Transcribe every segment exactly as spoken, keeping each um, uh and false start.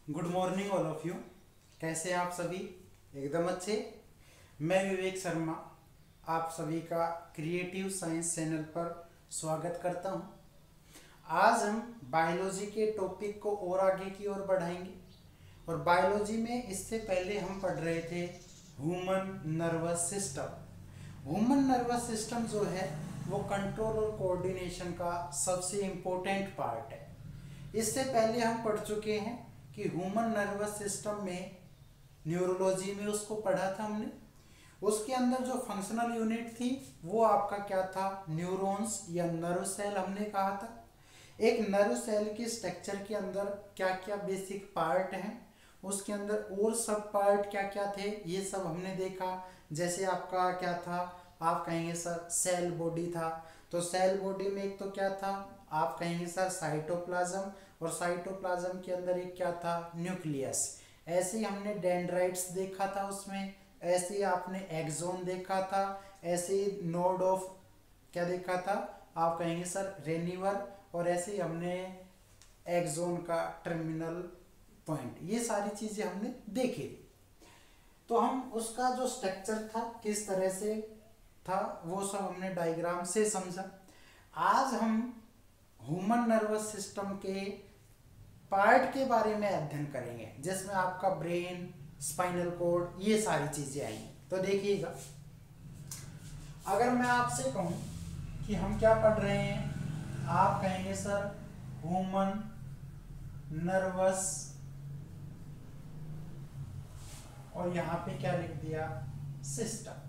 Good morning all of you. कैसे हैं आप सभी? एकदम अच्छे। मैं विवेक शर्मा आप सभी का क्रिएटिव साइंस चैनल पर स्वागत करता हूं। आज हम बायोलॉजी के टॉपिक को और आगे की ओर बढ़ाएंगे। और बायोलॉजी में इससे पहले हम पढ़ रहे थे human nervous system. Human nervous system जो है वो कंट्रोल और कोऑर्डिनेशन का सबसे इम्पोर्टेंट पार्ट है। इससे पहले हम पढ़ चुके हैं कि ह्यूमन नर्वस सिस्टम में न्यूरोलॉजी में उसको पढ़ा था हमने। उसके अंदर जो फंक्शनल यूनिट थी वो आपका क्या था? न्यूरॉन्स या नर्व सेल हमने कहा था। एक नर्व सेल के स्ट्रक्चर के अंदर क्या क्या बेसिक पार्ट हैं, उसके अंदर और सब पार्ट क्या क्या थे, ये सब हमने देखा। जैसे आपका क्या था, आप कहेंगे सर सेल बॉडी था, तो सेल बॉडी में एक तो क्या था, आप कहेंगे सर साइटोप्लाज्म, और साइटोप्लाज्म के अंदर एक क्या था, न्यूक्लियस। ऐसे ही हमने डेंड्राइट्स देखा था उसमें, ऐसे ही आपने एक्सोन देखा था, ऐसे ही नोड ऑफ क्या देखा था, आप कहेंगे सर रेनिवर, और ऐसे ही हमने एक्सोन का टर्मिनल पॉइंट, ये सारी चीजें हमने देखी। तो हम उसका जो स्ट्रक्चर था किस तरह से था वो सब हमने डायग्राम से समझा। आज हम ह्यूमन नर्वस सिस्टम के पार्ट के बारे में अध्ययन करेंगे, जिसमें आपका ब्रेन, स्पाइनल कॉर्ड, ये सारी चीजें आएंगी। तो देखिएगा, अगर मैं आपसे कहूं कि हम क्या पढ़ रहे हैं, आप कहेंगे सर ह्यूमन नर्वस, और यहां पे क्या लिख दिया, सिस्टम,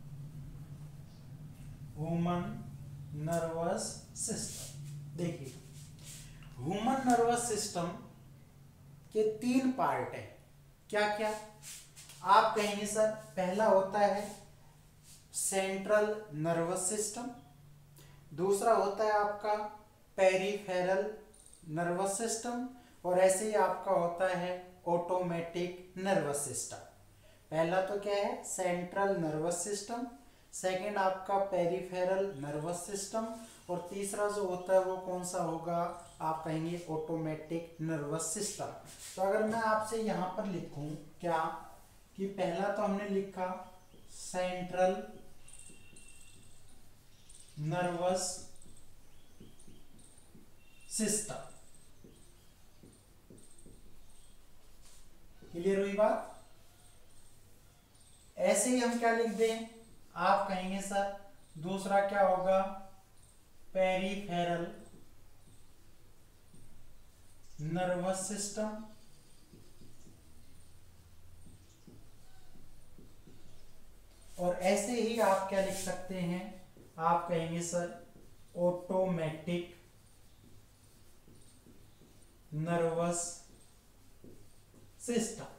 ह्यूमन नर्वस सिस्टम। देखिए, ह्यूमन नर्वस सिस्टम के तीन पार्ट है। क्या क्या? आप कहेंगे सर पहला होता है सेंट्रल नर्वस सिस्टम, दूसरा होता है आपका पेरिफेरल नर्वस सिस्टम, और ऐसे ही आपका होता है ऑटोमेटिक नर्वस सिस्टम। पहला तो क्या है, सेंट्रल नर्वस सिस्टम, सेकंड आपका पेरिफेरल नर्वस सिस्टम, और तीसरा जो होता है वो कौन सा होगा, आप कहेंगे ऑटोमेटिक नर्वस सिस्टम। तो अगर मैं आपसे यहां पर लिखूं क्या कि पहला तो हमने लिखा सेंट्रल नर्वस सिस्टम, क्लियर हुई बात? ऐसे ही हम क्या लिख दें, आप कहेंगे सर दूसरा क्या होगा, पेरिफेरल नर्वस सिस्टम, और ऐसे ही आप क्या लिख सकते हैं, आप कहेंगे सर ऑटोमेटिक नर्वस सिस्टम।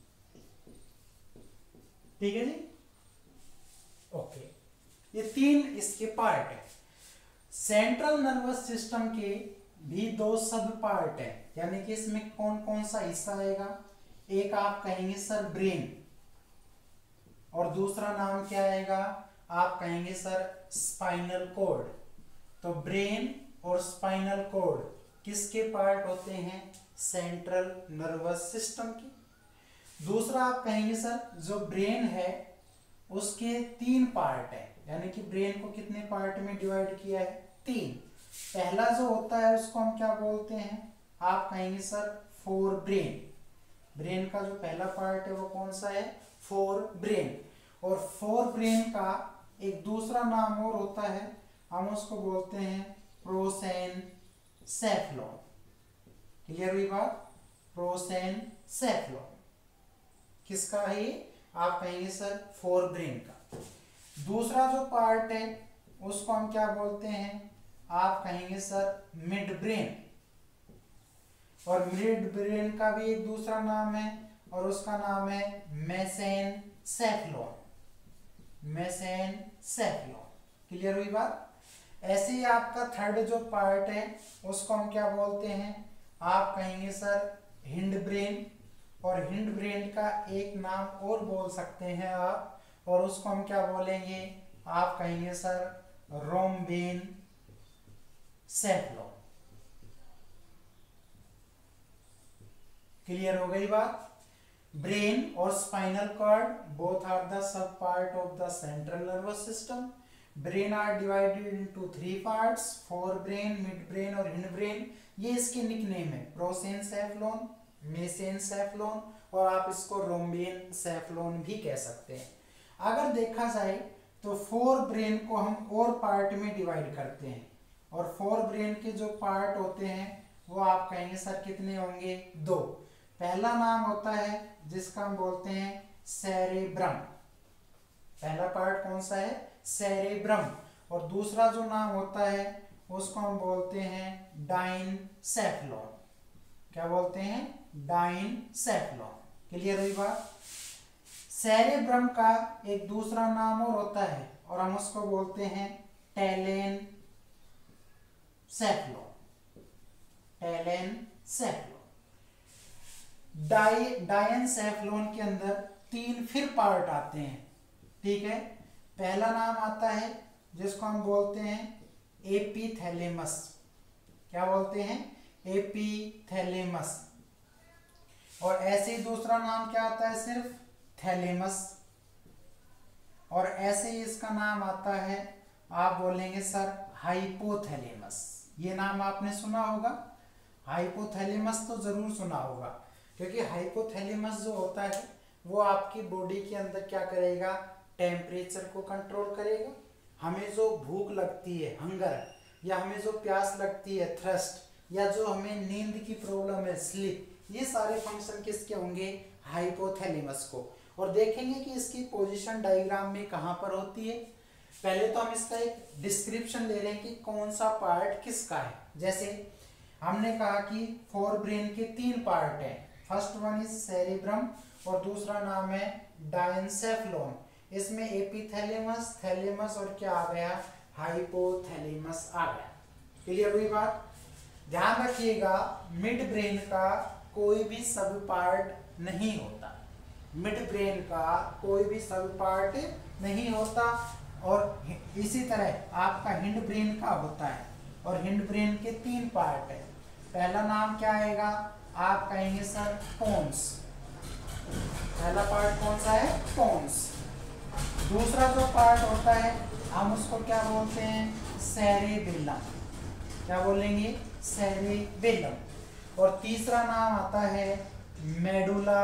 ठीक है जी, ओके। ये तीन इसके पार्ट है। सेंट्रल नर्वस सिस्टम के भी दो सब पार्ट है, यानी कि इसमें कौन कौन सा हिस्सा आएगा, एक आप कहेंगे सर ब्रेन, और दूसरा नाम क्या आएगा, आप कहेंगे सर स्पाइनल कॉर्ड। तो ब्रेन और स्पाइनल कॉर्ड किसके पार्ट होते हैं, सेंट्रल नर्वस सिस्टम के। दूसरा आप कहेंगे सर जो ब्रेन है उसके तीन पार्ट है, यानी कि ब्रेन को कितने पार्ट में डिवाइड किया है, तीन। पहला जो होता है उसको हम क्या बोलते हैं, आप कहेंगे सर फोर ब्रेन। ब्रेन का जो पहला पार्ट है वो कौन सा है, फोर ब्रेन। और फोर ब्रेन का एक दूसरा नाम और होता है, हम उसको बोलते हैं प्रोसेनसेफलॉन। क्लियर हुई बात? प्रोसेनसेफलॉन किसका है ये, आप कहेंगे सर फोर ब्रेन का। दूसरा जो पार्ट है उसको हम क्या बोलते हैं, आप कहेंगे सर मिड ब्रेन, और मिड ब्रेन का भी एक दूसरा नाम है और उसका नाम है मेसेनसेफलॉन, मेसेनसेफलॉन। क्लियर हुई बात? ऐसे ही आपका थर्ड जो पार्ट है उसको हम क्या बोलते हैं, आप कहेंगे सर हिंड ब्रेन, और हिंड ब्रेन का एक नाम और बोल सकते हैं आप, और उसको हम क्या बोलेंगे, आप कहेंगे सर रोम्बेन सेफलॉन। क्लियर हो गई बात। ब्रेन और spinal cord both are the sub part of the central nervous system. Brain are divided into three parts, forebrain, midbrain और हिंड ब्रेन। ये इसके निकनेम है, प्रोसेनसेफलोन, मेसेनसेफलोन और आप इसको रोम्बेनसेफलोन भी कह सकते हैं। अगर देखा जाए तो फोर ब्रेन को हम और पार्ट में डिवाइड करते हैं और फोर ब्रेन के जो पार्ट होते हैं वो आप कहेंगे सर कितने होंगे? दो। पहला नाम होता है जिसका हम बोलते हैं सेरेब्रम। पहला पार्ट कौन सा है? सेरेब्रम। और दूसरा जो नाम होता है उसको हम बोलते हैं डाइनसेफलोन। क्या बोलते हैं? डाइनसेफलोन। क्लियर हुई बात। सेरेब्रम का एक दूसरा नाम और होता है और हम उसको बोलते हैं टेलेनसेफलोन। टेलेनसेफलोन। डाई डायनसेफलोन के अंदर तीन फिर पार्ट आते हैं, ठीक है। पहला नाम आता है जिसको हम बोलते हैं एपीथैलेमस। क्या बोलते हैं? एपीथैलेमस। और ऐसे ही दूसरा नाम क्या आता है? सिर्फ थैलेमस। और ऐसे ही इसका नाम आता है, आप बोलेंगे सर हाइपोथैलेमस। ये नाम आपने सुना होगा, हाइपोथैलेमस तो जरूर सुना होगा, क्योंकि हाइपोथैलेमस जो होता है वो आपकी बॉडी के अंदर क्या करेगा? टेम्परेचर को कंट्रोल करेगा। हमें जो भूख लगती है, हंगर, या हमें जो प्यास लगती है, थ्रस्ट, या जो हमें नींद की प्रॉब्लम है, स्लीप, ये सारे फंक्शन किसके होंगे? हाइपोथैलेमस को। और देखेंगे कि इसकी पोजीशन डायग्राम में कहाँ पर होती है। पहले तो हम इसका एक डिस्क्रिप्शन ले रहे हैं कि कौन सा पार्ट किसका है। जैसे हमने कहा कि फोर ब्रेन के तीन पार्ट हैं, फर्स्ट वन इज सेरेब्रम और दूसरा नाम है डायनसेफलोन। इसमें एपीथैलेमस, थैलेमस और क्या आ गया? हाइपोथैलेमस आ गया। क्लियर हुई बात। ध्यान रखिएगा, मिड ब्रेन का कोई भी सब पार्ट नहीं होता। मिड ब्रेन का कोई भी सब पार्ट नहीं होता। और इसी तरह आपका हिंड ब्रेन का होता है और हिंड ब्रेन के तीन पार्ट है। पहला नाम क्या आएगा? आप कहेंगे सर पोन्स। पहला पार्ट कौन सा है? पोन्स। दूसरा जो पार्ट होता है हम उसको क्या बोलते हैं? सेरेबेलम। क्या बोलेंगे? सेरेबेलम। और तीसरा नाम आता है medulla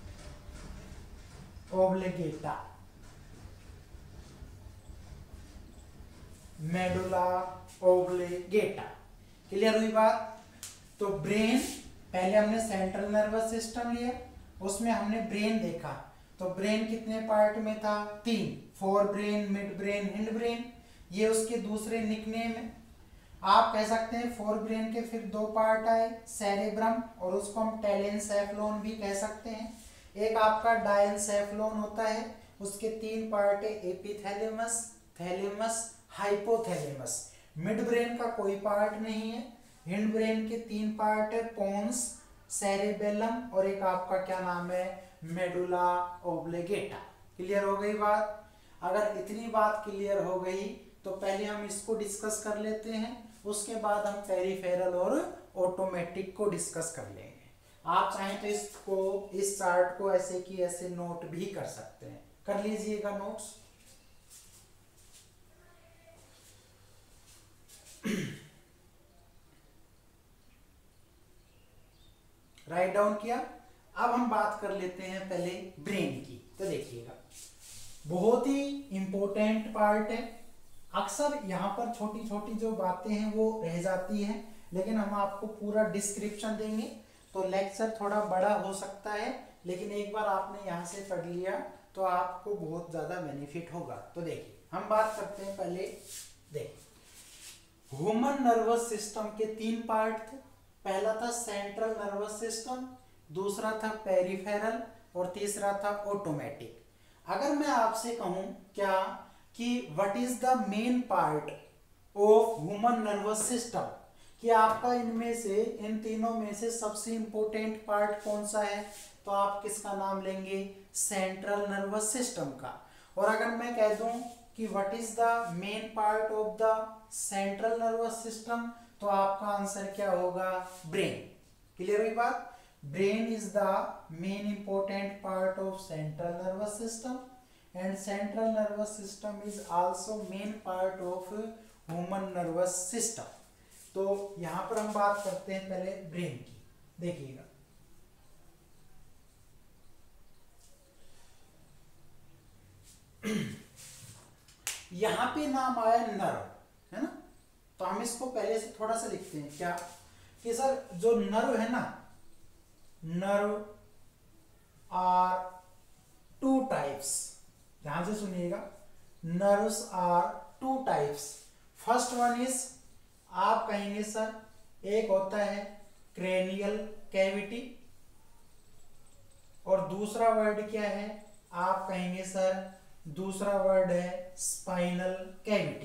oblongata. Medulla oblongata. Clear हुई बात। तो ब्रेन, पहले हमने सेंट्रल नर्वस सिस्टम लिया, उसमें हमने ब्रेन देखा। तो ब्रेन कितने पार्ट में था? तीन, forebrain, midbrain, hindbrain. ये उसके दूसरे निकनेम है। आप कह सकते हैं फोर ब्रेन के फिर दो पार्ट आए, सेरेब्रम और उसको हम टेलेनसेफलोन भी कह सकते हैं। एक आपका डायनसेफलोन होता है, उसके तीन पार्ट है, epithalamus, thalamus, hypothalamus. Midbrain का कोई पार्ट नहीं है। हिंड ब्रेन के तीन पार्ट है, पोन्स, सेरेबेलम और एक आपका क्या नाम है? Medulla oblongata. क्लियर हो गई बात। अगर इतनी बात क्लियर हो गई तो पहले हम इसको डिस्कस कर लेते हैं, उसके बाद हम पेरिफेरल और ऑटोमेटिक को डिस्कस कर लेंगे। आप चाहें तो इसको, इस चार्ट को ऐसे की ऐसे नोट भी कर सकते हैं, कर लीजिएगा नोट्स। राइट डाउन किया। अब हम बात कर लेते हैं पहले ब्रेन की। तो देखिएगा, बहुत ही इंपॉर्टेंट पार्ट है। अक्सर यहाँ पर छोटी छोटी जो बातें हैं वो रह जाती हैं, लेकिन हम आपको पूरा डिस्क्रिप्शन देंगे तो लेक्चर थोड़ा बड़ा हो सकता है, लेकिन एक बार आपने यहाँ से पढ़ लिया तो आपको बहुत ज़्यादा बेनिफिट होगा। तो देखिए, हम बात करते हैं पहले। देखिए, ह्यूमन नर्वस सिस्टम के तीन पार्ट थे। पहला था सेंट्रल नर्वस सिस्टम, दूसरा था पेरिफेरल और तीसरा था ऑटोमेटिक। अगर मैं आपसे कहूं क्या कि what is the main part of human nervous system, कि आपका इनमें से, इन तीनों में से सबसे इंपॉर्टेंट पार्ट कौन सा है, तो आप किसका नाम लेंगे? सेंट्रल नर्वस सिस्टम का। और अगर मैं कह दूं कि what is the main part of the central nervous system, तो आपका आंसर क्या होगा? ब्रेन। क्लियर हुई बात। brain is the main important part of central nervous system and central nervous system is also main part of human nervous system. तो यहां पर हम बात करते हैं पहले ब्रेन की। देखिएगा, यहां पे नाम आया नर्व, है ना, तो हम इसको पहले से थोड़ा सा लिखते हैं क्या कि सर जो नर्व है ना, नर्व आर टू टाइप्स। ध्यान से सुनिएगा, nerves are two types. First one is, आप कहेंगे सर, एक होता है क्रेनियल कैविटी और दूसरा वर्ड क्या है, आप कहेंगे सर दूसरा वर्ड है स्पाइनल कैविटी।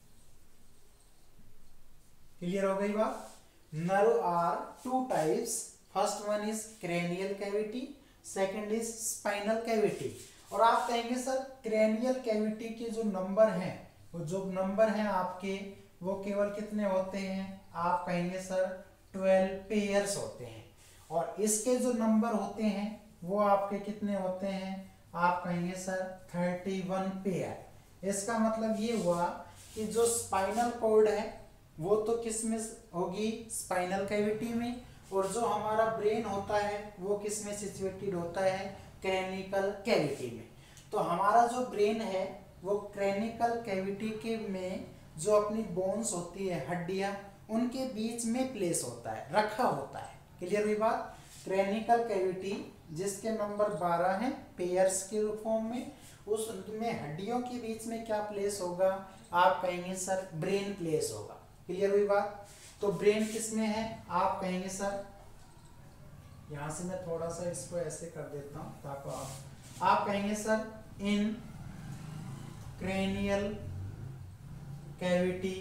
क्लियर हो गई बात? Nerve are two types, first one is cranial cavity, second is spinal cavity. और आप कहेंगे सर क्रेनियल कैविटी के जो नंबर हैं, वो जो नंबर हैं आपके, वो केवल कितने होते हैं, आप कहेंगे सर ट्वेल्व पेयर्स होते हैं। और इसके जो नंबर होते हैं वो आपके कितने होते हैं, आप कहेंगे सर थर्टी वन पेयर। इसका मतलब ये हुआ कि जो स्पाइनल कॉर्ड है वो तो किस में होगी, स्पाइनल कैविटी में, और जो हमारा ब्रेन होता है वो किस में सिचुएटेड होता है, क्रेनिकल कैविटी में। तो हमारा जो ब्रेन है वो क्रेनिकल कैविटी के में जो अपनी बोन्स होती है, हड्डियां, उनके बीच में प्लेस होता है, रखा होता है। क्लियर हुई बात? क्रेनिकल कैविटी जिसके नंबर बारह हैं पेयर्स के फॉर्म में, उसमें हड्डियों के बीच में क्या प्लेस होगा, आप कहेंगे सर ब्रेन प्लेस होगा। क्लियर हुई बात? तो ब्रेन किस में है, आप कहेंगे सर, यहां से मैं थोड़ा सा इसको ऐसे कर देता हूं ताकि आप आप कहेंगे sir in cranial cavity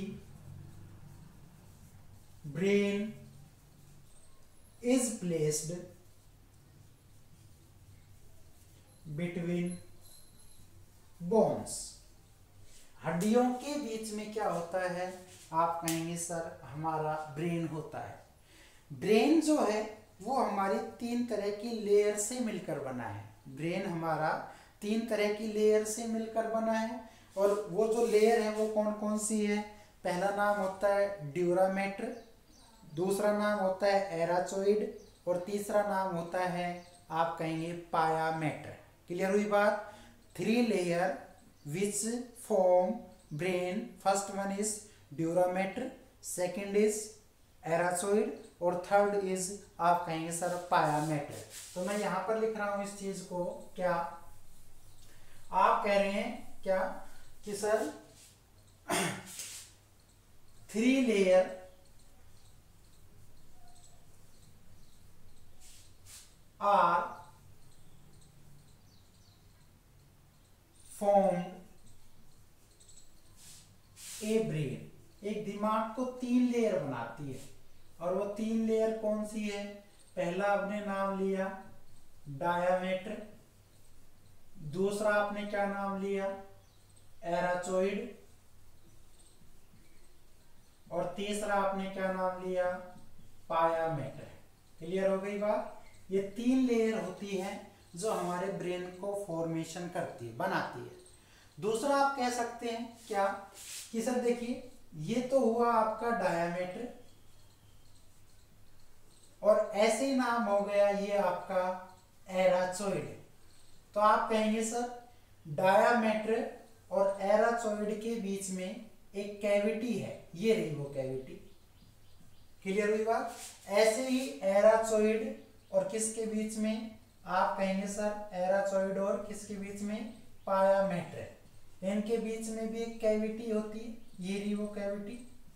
brain is placed between bones. हड्डियों के बीच में क्या होता है, आप कहेंगे सर हमारा ब्रेन होता है। ब्रेन जो है वो हमारी तीन तरह की लेयर से मिलकर बना है। ब्रेन हमारा तीन तरह की लेयर से मिलकर बना है, और वो जो लेयर है वो कौन कौन सी है, पहला नाम होता है ड्यूरामेटर, दूसरा नाम होता है एराचोइड, और तीसरा नाम होता है आप कहेंगे पायामेटर। क्लियर हुई बात? Three layer which form brain, first one is dura mater, second is arachnoid, और थर्ड इज आप कहेंगे सर पायामेटर। तो मैं यहां पर लिख रहा हूं इस चीज को, क्या आप कह रहे हैं क्या कि sir three layer are formed a brain. एक दिमाग को तीन लेयर बनाती है, और वो तीन लेयर कौन सी है, पहला आपने नाम लिया डायामीटर, दूसरा आपने क्या नाम लिया एराचोइड, और तीसरा आपने क्या नाम लिया पायामेटर। क्लियर हो गई बात? ये तीन लेयर होती है जो हमारे ब्रेन को फॉर्मेशन करती है, बनाती है। दूसरा आप कह सकते हैं क्या कि सर देखिए ये तो हुआ आपका डायामीटर, और ऐसे ही नाम हो गया ये आपका एराचोइड। तो आप कहेंगे सर डायामीटर और एराचोइड के बीच में एक कैविटी है, ये रही वो कैविटी। क्लियर हुई बात? ऐसे ही एराचोइड और किसके बीच में, आप कहेंगे सर एराचोइड और किसके बीच में, पायामेटर, इनके बीच में भी एक कैविटी होती है, ये रही वो कैविटी।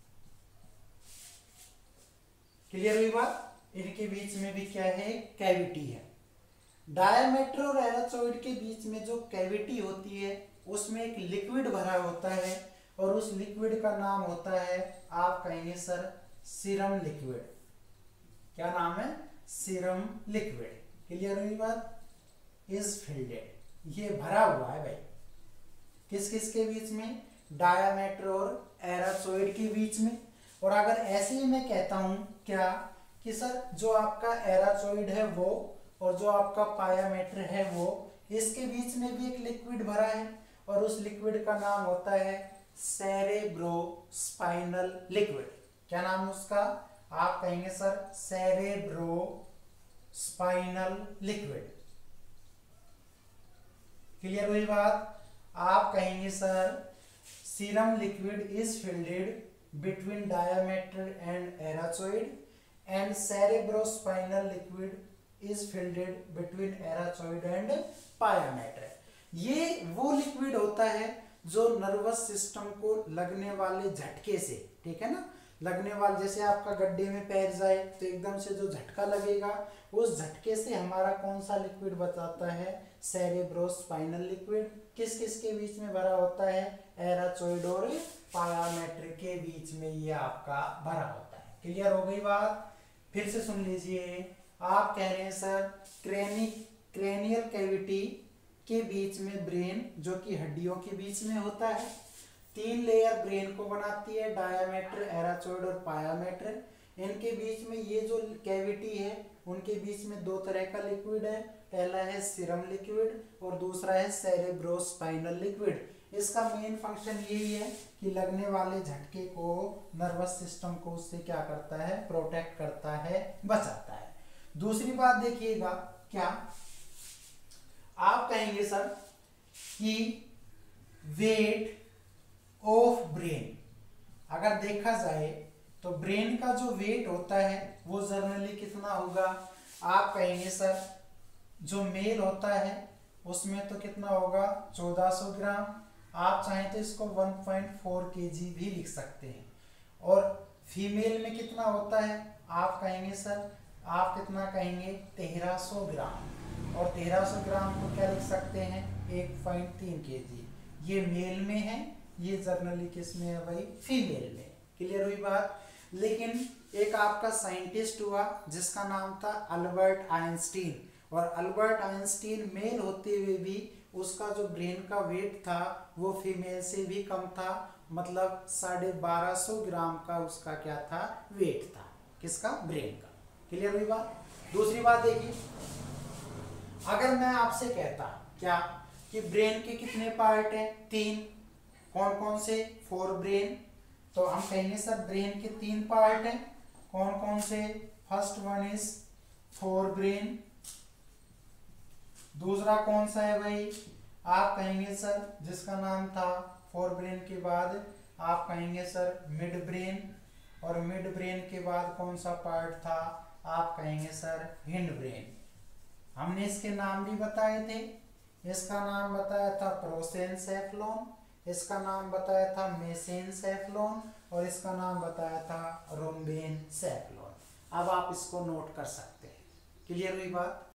क्लियर हुई बात? इनके बीच में भी क्या है, कैविटी है। डायामीटर और एराचोइड के बीच में जो कैविटी होती है उसमें एक लिक्विड भरा होता है, और उस लिक्विड का नाम होता है आप कहेंगे सर सीरम लिक्विड। क्या नाम है, सीरम लिक्विड। क्लियर हुई बात? इज फिल्डेड, ये भरा हुआ है भाई, किस किस के बीच में, डायामीटर और एराचोइड के बीच में। और अगर ऐसे ही मैं कहता हूं क्या कि सर जो आपका एराचोइड है वो और जो आपका पायामेटर है वो, इसके बीच में भी एक लिक्विड भरा है और उस लिक्विड का नाम होता है सेरेब्रोस्पाइनल लिक्विड। क्या नाम है उसका? आप कहेंगे सर सेरेब्रोस्पाइनल लिक्विड। क्लियर हुई बात? आप कहेंगे sir serum liquid is filled between diameter and arachoid and cerebrospinal liquid is filled between arachoid and pyometer। ये वो लिक्विड होता है जो नर्वस सिस्टम को लगने वाले झटके से, ठीक है ना, लगने वाले, जैसे आपका गड्ढे में पैर जाए तो एकदम से जो झटका लगेगा, उस झटके से हमारा कौन सा लिक्विड बताता है? Cerebrospinal liquid. किस किस के बीच में भरा होता है? एराचोइड और पायामेटर के बीच में ये आपका भरा होता है। क्लियर हो गई बात? फिर से सुन लीजिए। आप कह रहे हैं सर क्रेनी क्रेनियल कैविटी के बीच में ब्रेन, जो कि हड्डियों के बीच में होता है, तीन लेयर ब्रेन को बनाती है, डायामीटर, एराचोइड और पायामेटर। इनके बीच में ये जो कैविटी है उनके बीच में दो तरह का लिक्विड है, पहला है सीरम लिक्विड और दूसरा है सेरेब्रोस्पाइनल लिक्विड। इसका मेन फंक्शन यही है कि लगने वाले झटके को, नर्वस सिस्टम को उससे क्या करता है? प्रोटेक्ट करता है, बचाता है। दूसरी बात देखिएगा, क्या आप कहेंगे सर कि वेट ऑफ ब्रेन, अगर देखा जाए तो ब्रेन का जो वेट होता है वो जनरली कितना होगा? आप कहेंगे सर जो मेल होता है उसमें तो कितना होगा? चौदह सौ ग्राम। आप चाहें तो इसको एक पॉइंट चार केजी भी लिख सकते हैं। और फीमेल में कितना होता है? आप कहेंगे सर, आप कितना कहेंगे? तेरह सौ ग्राम। और तेरह सौ ग्राम को क्या लिख सकते हैं? एक पॉइंट तीन केजी। ये मेल में है, ये जनरली किस में है भाई? फीमेल में। क्लियर हुई बात? लेकिन एक आपका साइंटिस्ट हुआ जिसका नाम था अल्बर्ट आइंस्टीन, और अल्बर्ट आइंस्टीन मेल होते हुए भी उसका जो ब्रेन का वेट था वो फीमेल से भी कम था, मतलब साढ़े बारह सौ ग्राम का उसका क्या था? वेट था। किसका? ब्रेन का। क्लियर हुई बात? दूसरी बात देखिए, अगर मैं आपसे कहता क्या कि ब्रेन के कितने पार्ट हैं? तीन। कौन कौन से? Forebrain. तो हम कहेंगे सर ब्रेन के तीन पार्ट हैं। कौन कौन से? First one is forebrain. दूसरा कौन सा है भाई? आप कहेंगे सर जिसका नाम था फोर ब्रेन के बाद आप कहेंगे सर मिड ब्रेन, और मिड ब्रेन के बाद कौन सा पार्ट था? आप कहेंगे सर हिंड ब्रेन। हमने इसके नाम भी बताए थे। इसका नाम बताया था प्रोसेनसेफ्लॉन, इसका नाम बताया था मेसेनसेफ्लॉन और इसका नाम बताया था रोम्बेनसेफ्लॉन। अब आप इसको नोट कर सकते हैं। क्लियर हुई बात?